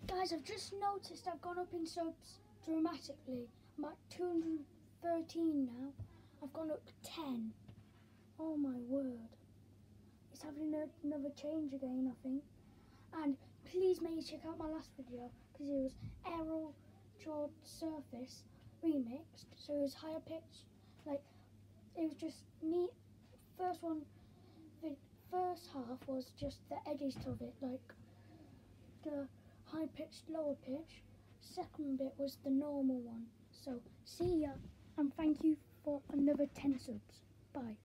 Guys, I've just noticed I've gone up in subs dramatically. I'm at 213 now. I've gone up 10. Oh my word. It's having another change again, I think. And please make you check out my last video, because it was Aero Jord Surface remixed. So it was higher pitch. Like, it was just neat. The first half was just the edges of it, like the high pitched, lower pitch. Second bit was the normal one. So see ya, and thank you for another 10 subs. Bye.